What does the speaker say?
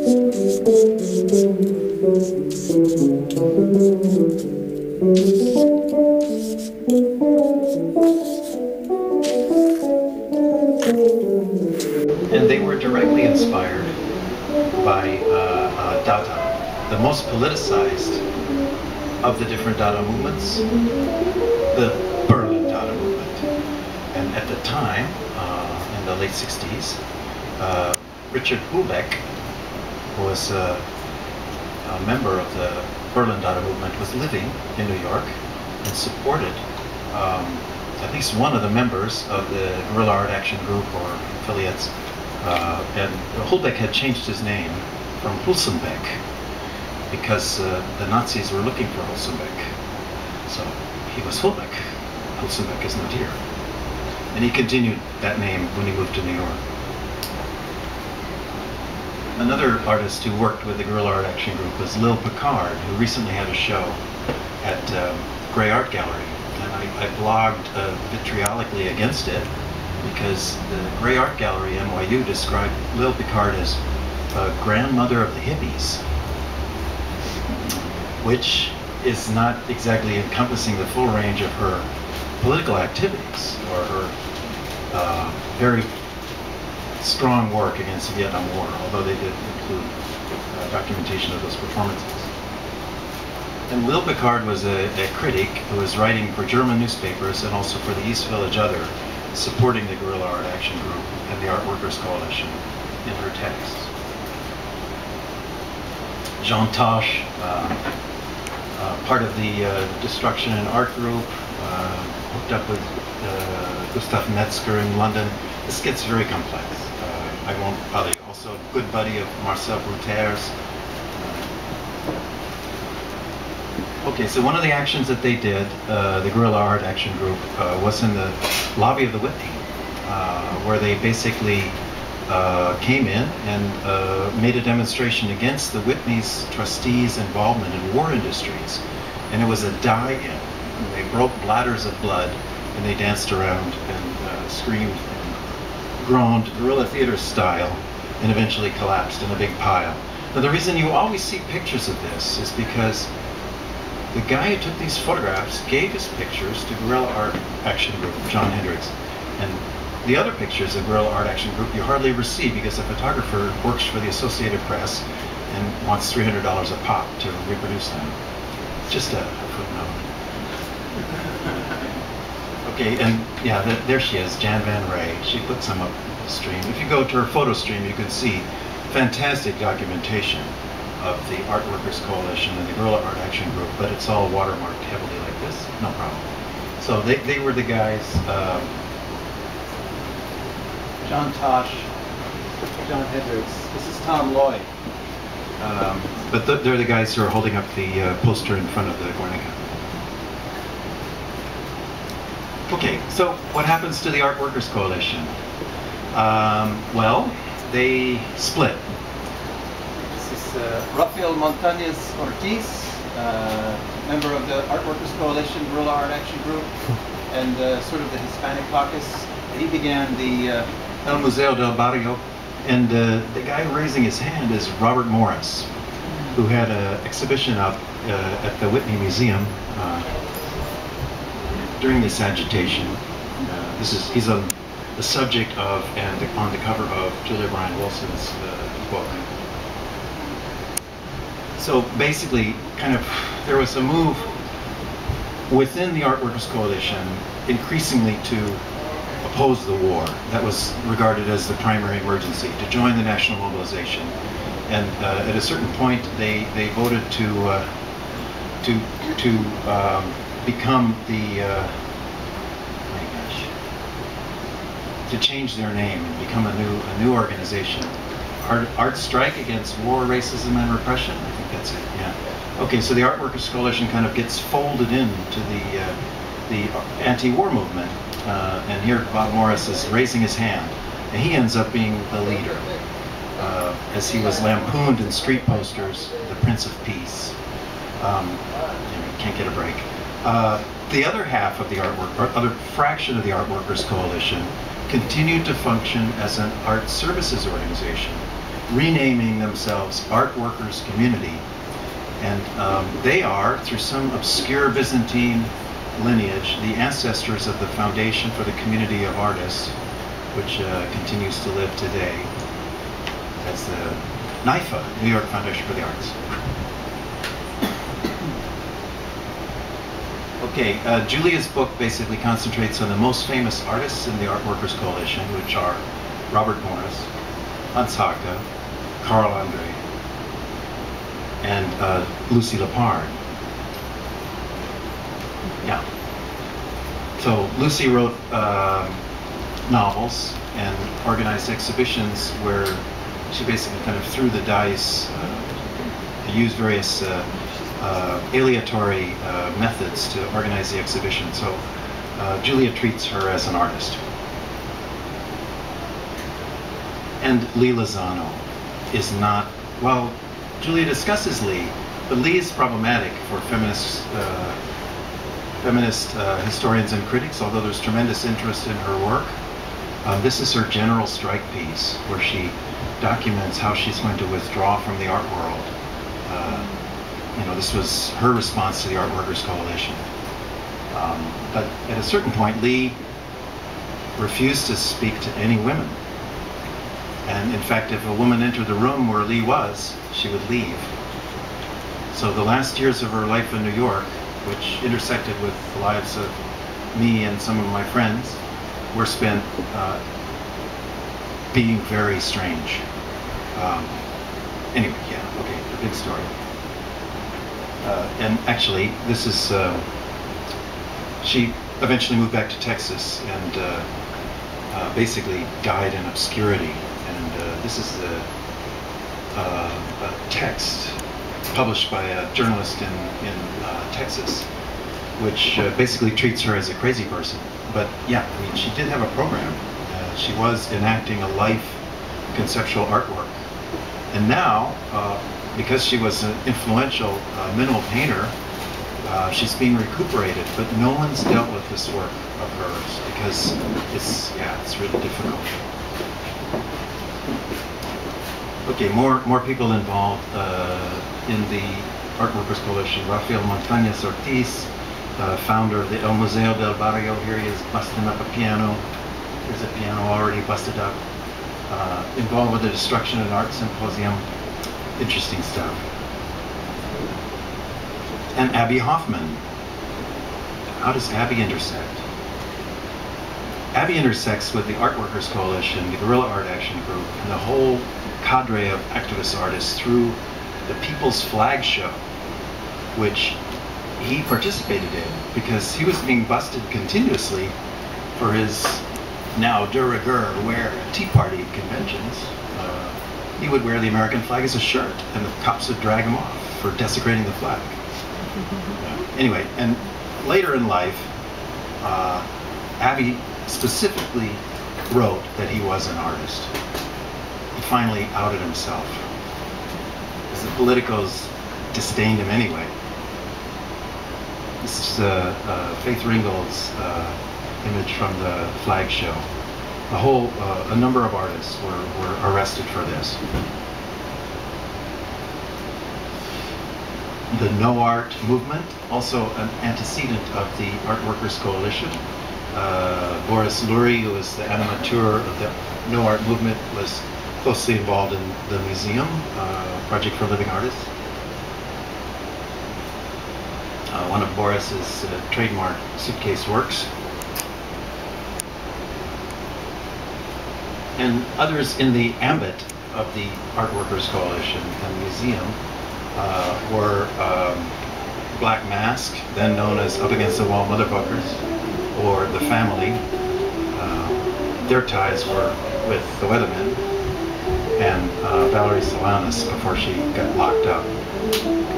And they were directly inspired by Dada, the most politicized of the different Dada movements, the Berlin Dada movement. And at the time, in the late 60s, Richard Huelbeck, who was a member of the Berlin Dada movement, was living in New York and supported at least one of the members of the Guerrilla Art Action Group or affiliates. And Huelbeck had changed his name from Huelsenbeck because the Nazis were looking for Huelsenbeck. So he was Huelbeck. Huelsenbeck is not here. And he continued that name when he moved to New York. Another artist who worked with the Guerrilla Art Action Group was Lil Picard, who recently had a show at Gray Art Gallery. And I blogged vitriolically against it because the Gray Art Gallery, NYU, described Lil Picard as a grandmother of the hippies, which is not exactly encompassing the full range of her political activities or her very strong work against the Vietnam War, although they did include documentation of those performances. And Lil Picard was a critic who was writing for German newspapers and also for the East Village Other, supporting the Guerrilla Art Action Group and the Art Workers Coalition in her texts. Jean Tosh, part of the Destruction and Art Group, hooked up with Gustav Metzger in London. This gets very complex. I won't bother you. Also a good buddy of Marcel Brouter's. Okay, so one of the actions that they did, the Guerrilla Art Action Group, was in the lobby of the Whitney, where they basically came in and made a demonstration against the Whitney's trustees' involvement in war industries. And it was a die-in. They broke bladders of blood, and they danced around and screamed and groaned, guerrilla theater style, and eventually collapsed in a big pile. Now the reason you always see pictures of this is because the guy who took these photographs gave his pictures to Guerrilla Art Action Group, John Hendricks. And the other pictures of Guerrilla Art Action Group you hardly ever see because the photographer works for the Associated Press and wants $300 a pop to reproduce them. Just a footnote. Okay, and yeah, there she is, Jan Van Ray. She put some up the stream. If you go to her photo stream, you can see fantastic documentation of the Art Workers Coalition and the Guerrilla Art Action Group, but it's all watermarked heavily like this, no problem. So they were the guys, John Tosh, John Hendricks, this is Tom Lloyd. But they're the guys who are holding up the poster in front of the Guernica. Okay, so what happens to the Art Workers Coalition? Well, they split. This is Rafael Montañez Ortiz, member of the Art Workers Coalition, Guerrilla Art Action Group, and sort of the Hispanic caucus. He began the El Museo del Barrio, and the guy raising his hand is Robert Morris, who had an exhibition up at the Whitney Museum during this agitation. He's the subject of and on the cover of Julia Bryan Wilson's book. So basically, there was a move within the Art Workers Coalition increasingly to oppose the war. That was regarded as the primary emergency, to join the national mobilization. And at a certain point, they voted to become the to change their name and become a new organization. Art Strike Against War, Racism, and Repression. I think that's it. Yeah. Okay, so the Art Workers Coalition kind of gets folded into the anti-war movement, and here Bob Morris is raising his hand, and he ends up being the leader, as he was lampooned in street posters, the Prince of Peace. Can't get a break. The other half of the other fraction of the Art Workers Coalition continued to function as an art services organization. renaming themselves Art Workers Community. And they are, through some obscure Byzantine lineage, the ancestors of the Foundation for the Community of Artists, which continues to live today. That's the NYFA, New York Foundation for the Arts. Okay, Julia's book basically concentrates on the most famous artists in the Art Workers Coalition, which are Robert Morris, Hans Haacke, Carl Andre, and Lucy Lepard. Yeah. So Lucy wrote novels and organized exhibitions where she basically kind of threw the dice, used various aleatory methods to organize the exhibition. So Julia treats her as an artist. And Lee Lozano is not, well, Julia discusses Lee, but Lee is problematic for feminist historians and critics, although there's tremendous interest in her work. This is her general strike piece, where she documents how she's going to withdraw from the art world. You know, this was her response to the Art Workers Coalition. But at a certain point, Lee refused to speak to any women. And in fact, if a woman entered the room where Lee was, she would leave. So the last years of her life in New York, which intersected with the lives of me and some of my friends, were spent being very strange. Anyway, yeah, okay, the big story. And actually, this is, she eventually moved back to Texas and basically died in obscurity. And this is a text published by a journalist in Texas, which basically treats her as a crazy person. But yeah, I mean, she did have a program. She was enacting a life conceptual artwork. And now, because she was an influential minimal painter, she's being recuperated, but no one's dealt with this work of hers because it's really difficult. Okay, more people involved in the Art Workers Coalition. Rafael Montañez Ortiz, founder of the El Museo del Barrio. Here he is busting up a piano. There's a piano already busted up. Involved with the Destruction and Art Symposium. Interesting stuff. And Abby Hoffman. How does Abby intersect? Abby intersects with the Art Workers Coalition, the Guerrilla Art Action Group, and the whole cadre of activist artists through the People's Flag Show, which he participated in because he was being busted continuously for his now de rigueur wear at Tea Party conventions. He would wear the American flag as a shirt, and the cops would drag him off for desecrating the flag. Anyway, and later in life, Abby specifically wrote that he was an artist. He finally outed himself, because the politicos disdained him anyway. This is Faith Ringgold's image from the flag show. A number of artists were arrested for this. The No Art movement, also an antecedent of the Art Workers Coalition. Boris Lurie, who was the animateur of the No Art movement, was closely involved in the museum, Project for Living Artists. One of Boris's trademark suitcase works. And others in the ambit of the Art Workers Coalition and museum were Black Mask, then known as Up Against the Wall Motherfuckers, or The Family. Their ties were with the Weathermen and Valerie Solanas before she got locked up.